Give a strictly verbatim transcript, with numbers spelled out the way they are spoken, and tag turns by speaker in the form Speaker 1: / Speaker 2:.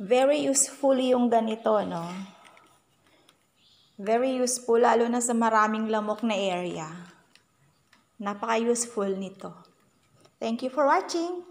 Speaker 1: Very useful yung ganito, no? Very useful, lalo na sa maraming lamok na area. Napaka-useful nito. Thank you for watching!